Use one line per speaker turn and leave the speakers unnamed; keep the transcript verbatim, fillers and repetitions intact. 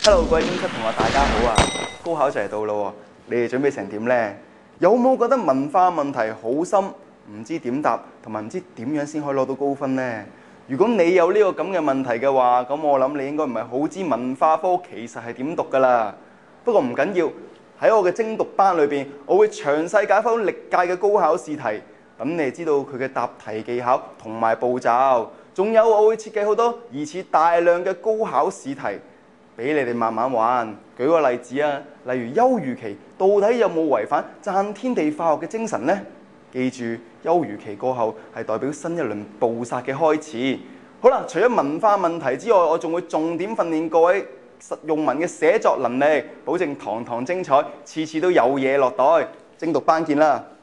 Hello， 各位中七同學，大家好啊！高考就嚟到咯，你哋準備成點呢？有冇覺得文化問題好深，唔知點答，同埋唔知點樣先可以攞到高分呢？如果你有呢個咁嘅問題嘅話，咁我諗你應該唔係好知文化科其實係點讀㗎啦。不過唔緊要，喺我嘅精讀班裏邊，我會詳細解剖歷屆嘅高考試題，等你知道佢嘅答題技巧同埋步驟。仲有我會設計好多疑似大量嘅高考試題，俾你哋慢慢玩。舉個例子啊，例如休漁期到底有冇違反讚天地化學嘅精神呢？記住，休漁期過後係代表新一輪捕殺嘅開始。好啦，除咗文化問題之外，我仲會重點訓練各位實用文嘅寫作能力，保證堂堂精彩，次次都有嘢落袋。精讀班見啦！